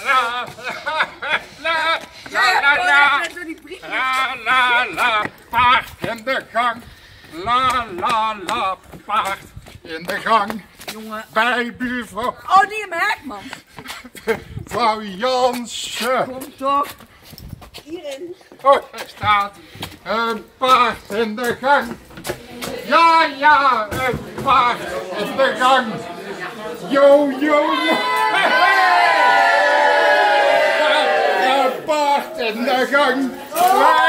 la, la, la, la, la, la, la, la, paard in de gang. La, la, la, paard in de gang. Jongen. Bij buurvrouw. Oh, die in mijn hek, man. Vrouw Jansen. Kom toch. Hierin. Oh, er staat een paard in de gang. Ja, ja, een paard in de gang. Yo, yo, yo. Een paard in de gang.